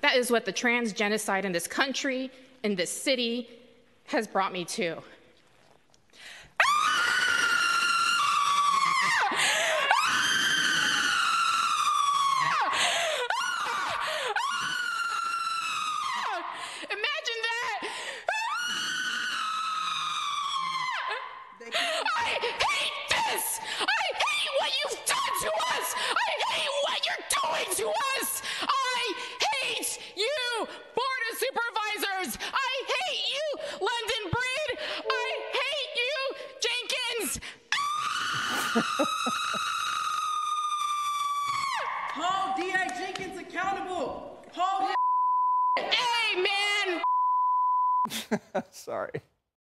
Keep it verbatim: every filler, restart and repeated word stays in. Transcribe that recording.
That is what the trans genocide in this country, in this city, has brought me to. Imagine that! I hate this! I hate what you've done to us! I hate what you're doing to us! I hate you, Board of Supervisors! I hate you, London Breed! I hate you, Jenkins! Hold D A Jenkins accountable! Hold him! Hey, man! Sorry.